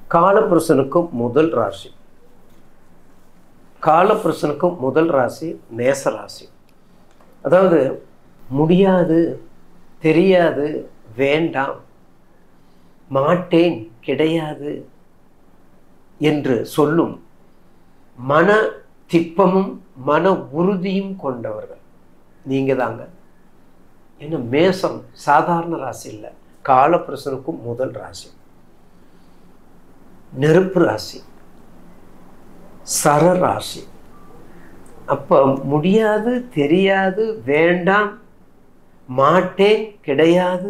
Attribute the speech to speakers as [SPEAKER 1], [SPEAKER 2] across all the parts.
[SPEAKER 1] காலபுருஷனுக்கும் முதல் ராசி. காலபுருஷனுக்கும் முதல் ராசி மேச ராசி. அதாவது முடியாது, தெரியாது, வேண்டாம், மாட்டேன், கிடையாது என்று சொல்லும் மன திப்பமும் மன உறுதியும் கொண்டவர்கள் நீங்க தாங்க. ஏன்னா மேசம் சாதாரண ராசி இல்லை, காலபுருஷனுக்கும் முதல் ராசி, நெருப்பு ராசி, சர ராசி. அப்ப முடியாது, தெரியாது, வேண்டாம், மாட்டேன், கிடையாது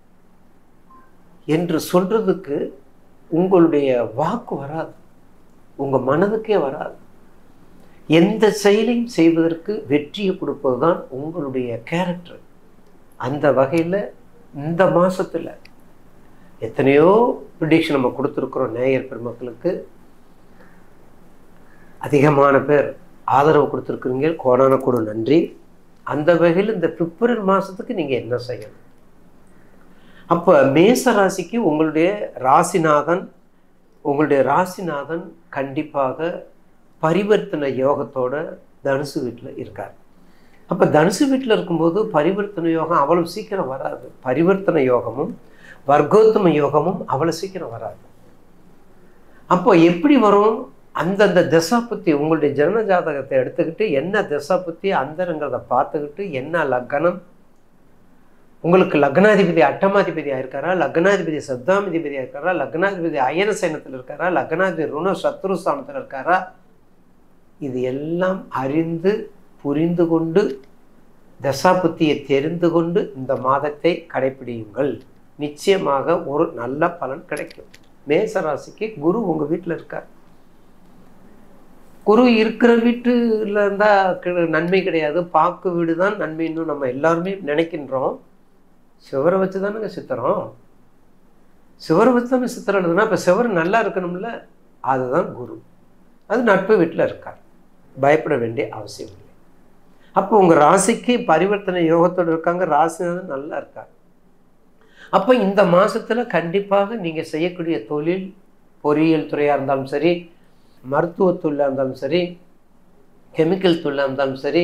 [SPEAKER 1] என்று சொல்றதுக்கு உங்களுடைய வாக்கு வராது, உங்க மனதுக்கே வராது. எந்த செயலையும் செய்வதற்கு வெற்றியை கொடுப்பது தான் உங்களுடைய கேரக்டர். அந்த வகையில் இந்த மாசத்துல எத்தனையோ ப்ரிடிக்ஷன் நம்ம கொடுத்துருக்குறோம். நேயர் பெருமக்களுக்கு அதிகமான பேர் ஆதரவு கொடுத்துருக்குறீங்க, கோடான கோடி நன்றி. அந்த வகையில் இந்த பிப்ரவரி மாதத்துக்கு நீங்கள் என்ன செய்யணும்? அப்போ மேச ராசிக்கு உங்களுடைய ராசிநாதன் கண்டிப்பாக பரிவர்த்தனை யோகத்தோட தனுசு வீட்டில் இருக்கார். அப்போ தனுசு வீட்டில் இருக்கும்போது பரிவர்த்தனை யோகம் அவ்வளவு சீக்கிரம் வராது. பரிவர்த்தனை யோகமும் வர்க்கோத்தம யோகமும் அவ்வளோ சீக்கிரம் வராது. அப்போ எப்படி வரும்? அந்தந்த தசாபுத்தி, உங்களுடைய ஜனன ஜாதகத்தை எடுத்துக்கிட்டு என்ன தசாபுத்தி அந்தரங்கிறத பார்த்துக்கிட்டு, என்ன லக்னம், உங்களுக்கு லக்னாதிபதி அட்டமாதிபதியாக இருக்காரா, லக்னாதிபதி சப்தாமிதிபதியாக இருக்காரா, லக்னாதிபதி அயன சைனத்தில் இருக்காரா, லக்னாதிபதி ருண சத்ரு ஸ்தானத்தில் இருக்காரா, இது எல்லாம் அறிந்து புரிந்து கொண்டு தசாபுத்தியை தெரிந்து கொண்டு இந்த மாதத்தை கடைபிடியுங்கள். நிச்சயமாக ஒரு நல்ல பலன் கிடைக்கும். மேசராசிக்கு குரு உங்க வீட்டில் இருக்கார். குரு இருக்கிற வீட்டுல இருந்தா நன்மை கிடையாது, பாக்கு வீடு தான் நன்மைன்னு நம்ம எல்லாருமே நினைக்கின்றோம். சிவரை வச்சு தானுங்க சித்திரம், சிவரை வச்சு தானே சித்திரம் எழுதுனா, இப்போ சிவர் நல்லா இருக்கணும்ல, அதுதான் குரு. அது நட்பு வீட்டில் இருக்கார், பயப்பட வேண்டிய அவசியம் இல்லை. அப்போ உங்க ராசிக்கு பரிவர்த்தனை யோகத்தோடு இருக்காங்க, ராசிநாதன் நல்லா இருக்கார். அப்போ இந்த மாசத்துல கண்டிப்பாக நீங்க செய்யக்கூடிய தொழில், பொறியியல் துறையா இருந்தாலும் சரி, மருத்துவ தொழிலாக இருந்தாலும் சரி, கெமிக்கல் தொழிலாக இருந்தாலும் சரி,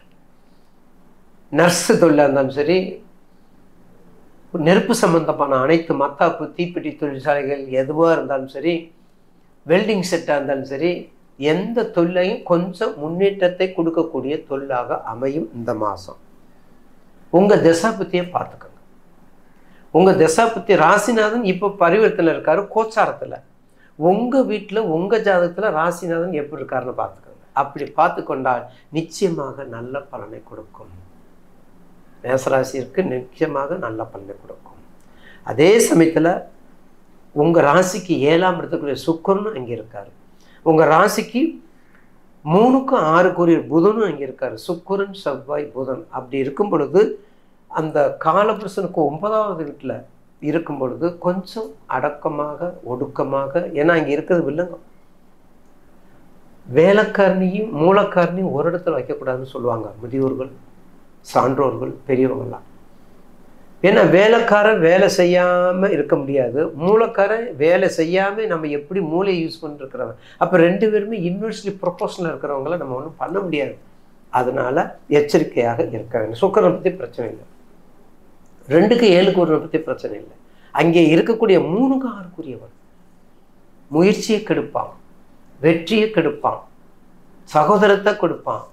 [SPEAKER 1] நர்ஸு தொழிலாக இருந்தாலும் சரி, நெருப்பு சம்பந்தமான அனைத்து மத்தாப்பு தீப்பெட்டி தொழிற்சாலைகள் எதுவாக இருந்தாலும் சரி, வெல்டிங் செட்டாக இருந்தாலும் சரி, எந்த தொழிலையும் கொஞ்சம் முன்னேற்றத்தை கொடுக்கக்கூடிய தொழிலாக அமையும் இந்த மாதம். உங்கள் தசாபுத்தியை பார்த்துக்கோங்க. உங்கள் தசாபுத்தி ராசிநாதன் இப்போ பரிவர்த்தனை இருக்காரு கோச்சாரத்தில். உங்கள் வீட்டில் உங்கள் ஜாதகத்தில் ராசிநாதன் எப்படி இருக்காருன்னு பார்த்துக்கோங்க. அப்படி பார்த்து கொண்டால் நிச்சயமாக நல்ல பலனை கொடுக்கும். மேசராசிற்கு நிச்சயமாக நல்ல பலனை கொடுக்கும். அதே சமயத்தில் உங்கள் ராசிக்கு 7ஆம் இடத்துக்குரிய சுக்கிரனும் அங்கே இருக்காரு. உங்கள் ராசிக்கு 3க்கும் 6க்குரிய புதனும் அங்கே இருக்காரு. சுக்கிரன், செவ்வாய், புதன். அப்படி இருக்கும் பொழுது அந்த காலபுருஷனுக்கு 9வது வீட்டில் இருக்கும் பொழுது கொஞ்சம் அடக்கமாக ஒடுக்கமாக, ஏன்னா இங்கே இருக்கிறது வில்லங்கம். வேலைக்காரணியும் மூலக்காரணியும் ஒரு இடத்துல வைக்கக்கூடாதுன்னு சொல்லுவாங்க முதியோர்கள், சான்றோர்கள், பெரியவங்கள்லாம். ஏன்னா வேலைக்காரன் வேலை செய்யாமல் இருக்க முடியாது, மூலக்காரன் வேலை செய்யாமல் நம்ம எப்படி மூளையை யூஸ் பண்ணிருக்கிறவங்க. அப்போ 2 பேருமே இன்வெர்ஸ்லி ப்ரொபோஷனில் இருக்கிறவங்கள நம்ம ஒன்றும் பண்ண முடியாது. அதனால எச்சரிக்கையாக இருக்க வேண்டும். சுக்கிரனை பற்றி பிரச்சனை இல்லை, 2க்கு 7க்கு ஒரு பற்றி பிரச்சனை இல்லை. அங்கே இருக்கக்கூடிய 3க்கு 6க்குரியவன் முயற்சியை கெடுப்பான், வெற்றியை கெடுப்பான், சகோதரத்தை கொடுப்பான்,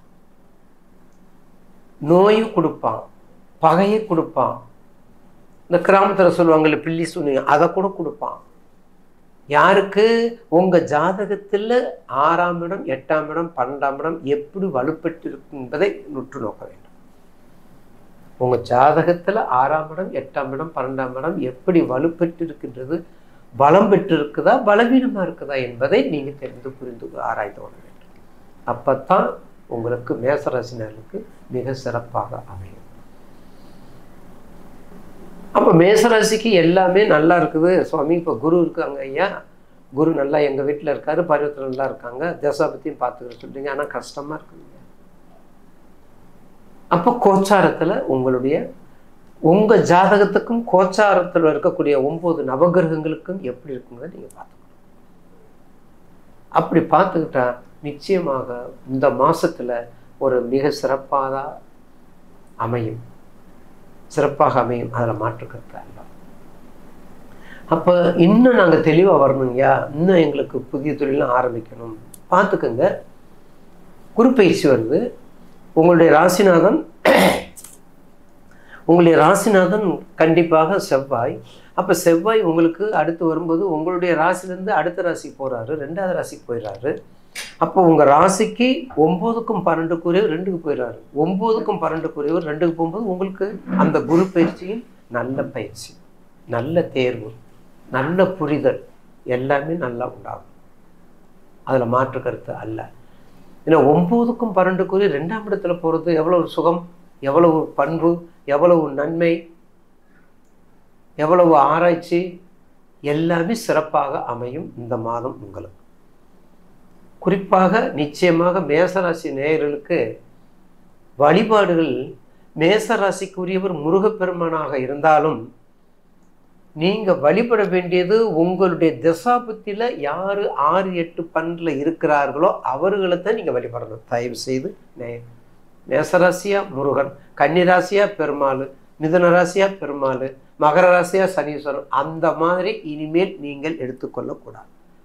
[SPEAKER 1] நோயை கொடுப்பான், பகையை கொடுப்பான். இந்த கிராமத்தில் சொல்லுவாங்கல்ல பில்லி சொன்னீங்க, அதை கூட கொடுப்பான். யாருக்கு? உங்கள் ஜாதகத்தில் 6ஆம் இடம், 8ஆம் இடம், 12ஆம் இடம் எப்படி வலுப்பெற்று இருக்கும் என்பதை உற்று நோக்க வேண்டும். உங்கள் ஜாதகத்தில் 6ஆம் இடம், 8ஆம் இடம், 12ஆம் இடம் எப்படி வலுப்பெற்று இருக்கின்றது, பலம் பெற்று இருக்குதா, பலவீனமாக இருக்குதா என்பதை நீங்கள் தெரிந்து புரிந்து ஆராய்ந்து கொள்ள வேண்டும். அப்பத்தான் உங்களுக்கு மேசராசினருக்கு மிக சிறப்பாக அமையும். அப்போ மேசராசிக்கு எல்லாமே நல்லா இருக்குது சுவாமி. இப்போ குரு இருக்காங்க ஐயா, குரு நல்லா எங்கள் வீட்டில் இருக்காரு, பரிவர்த்தனை நல்லா இருக்காங்க, தசாபத்தியும் பார்த்துக்கிற சொல்றீங்க, ஆனால் கஷ்டமாக இருக்குங்க. அப்போ கோச்சாரத்தில் உங்கள் ஜாதகத்துக்கும் கோச்சாரத்தில் இருக்கக்கூடிய 9 நவகிரகங்களுக்கும் எப்படி இருக்குங்கிறத நீங்கள் பார்த்துக்கணும். அப்படி பார்த்துக்கிட்டா நிச்சயமாக இந்த மாசத்துல ஒரு மிக சிறப்பாக அமையும். அதில் மாற்றுக்கருத்து அல்ல. அப்போ இன்னும் நாங்கள் தெளிவாக வரணுங்கய்யா, இன்னும் எங்களுக்கு புதிய தொழிலாம் ஆரம்பிக்கணும். பார்த்துக்கோங்க, குரு பயிற்சி வருது. உங்களுடைய ராசிநாதன் கண்டிப்பாக செவ்வாய். அப்போ செவ்வாய் உங்களுக்கு அடுத்து வரும்போது உங்களுடைய ராசிலேருந்து அடுத்த ராசிக்கு போகிறாரு, 2வது ராசிக்கு போயிடுறாரு. அப்போ உங்கள் ராசிக்கு 9க்கும் 12க்குரியவர் 2க்கு போயிடுறாரு. 9க்கும் 12க்குரியவர் 2க்கு போகும்போது உங்களுக்கு அந்த குரு பயிற்சியின் நல்ல பயிற்சி, நல்ல தேர்வு, நல்ல புரிதல் எல்லாமே நல்லா உண்டாகும். அதில் மாற்று கருத்து அல்ல. ஏன்னா 9க்கும் 12க்குரிய 2ஆம் இடத்துல போகிறது எவ்வளவு சுகம், எவ்வளவு பண்பு, எவ்வளவு நன்மை, எவ்வளவு ஆராய்ச்சி, எல்லாமே சிறப்பாக அமையும் இந்த மாதம் உங்களுக்கு. குறிப்பாக நிச்சயமாக மேசராசி நேயர்களுக்கு வழிபாடுகள், மேசராசிக்குரியவர் முருகப்பெருமானாக இருந்தாலும் நீங்க வழிபட வேண்டியது உங்களுடைய தசாபுத்தியில யாரு 6, 8, 12 இருக்கிறார்களோ அவர்களை தான் நீங்க வழிபடணும். தயவு செய்து மேசராசியா முருகன், கன்னிராசியா பெருமாள், மிதுன ராசியா பெருமாள், மகர ராசியா சனீஸ்வரன், அந்த மாதிரி இனிமேல் நீங்கள் எடுத்துக்கொள்ளக்கூடாது.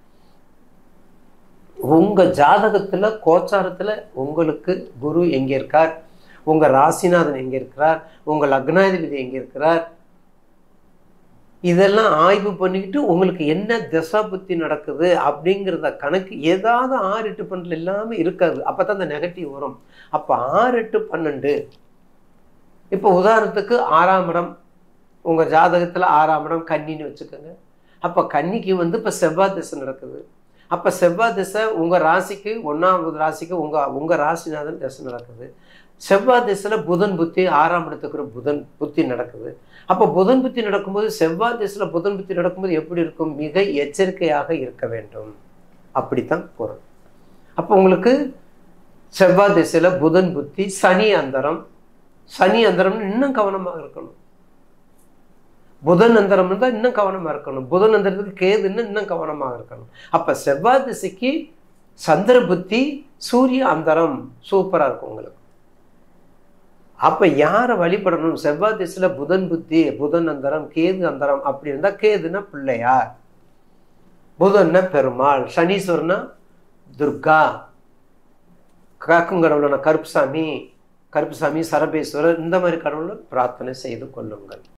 [SPEAKER 1] உங்க ஜாதகத்துல கோச்சாரத்துல உங்களுக்கு குரு எங்க இருக்கார், உங்க ராசிநாதன் எங்க இருக்கிறார், உங்க லக்னாதிபதி எங்க இருக்கிறார், இதெல்லாம் ஆய்வு பண்ணிக்கிட்டு உங்களுக்கு என்ன தசா புத்தி நடக்குது அப்படிங்கிறத கணக்கு. ஏதாவது 6, 8, 12 எல்லாமே இருக்காது. அப்பதான் அந்த நெகட்டிவ் வரும். அப்ப 6, 8, 12 இப்போ உதாரணத்துக்கு 6ஆம் இடம் உங்க ஜாதகத்துல 6ஆம் இடம் கன்னின்னு வச்சுக்கோங்க. அப்ப கன்னிக்கு இப்ப செவ்வாய் திசை நடக்குது. அப்ப செவ்வாய் திசை உங்க ராசிக்கு 1ஆவது ராசிக்கு உங்க ராசிநாதன் திசை நடக்குது. செவ்வாய் திசையில புதன் புத்தி 6ஆம் இடத்துக்கு புதன் புத்தி நடக்குது. அப்போ புதன் புத்தி நடக்கும்போது, செவ்வாய் திசையில புதன் புத்தி நடக்கும்போது எப்படி இருக்கும்? மிக எச்சரிக்கையாக இருக்க வேண்டும். அப்படித்தான் பொருள். அப்போ உங்களுக்கு செவ்வாய் திசையில புதன் புத்தி, சனி அந்தரம் இன்னும் கவனமாக இருக்கணும். புதன் அந்தரம் இருந்தால் இன்னும் கவனமாக இருக்கணும். புதன் அந்தரத்துக்கு கேதுன்னு இன்னும் கவனமாக இருக்கணும். அப்போ செவ்வாய் திசைக்கு சந்திர புத்தி, சூரிய அந்தரம் சூப்பராக இருக்கும் உங்களுக்கு. அப்போ யாரை வழிபடணும்? செவ்வாய் திசையில புதன் புத்தி, புதன் அந்தரம், கேது அந்தரம் அப்படி இருந்தால் கேதுன்னா பிள்ளையார், புதன்னா பெருமாள், சனீஸ்வரனா துர்கா, காக்கும் கடவுளான கருப்புசாமி, சரபேஸ்வரர், இந்த மாதிரி கடவுளை பிரார்த்தனை செய்து கொள்ளுங்கள்.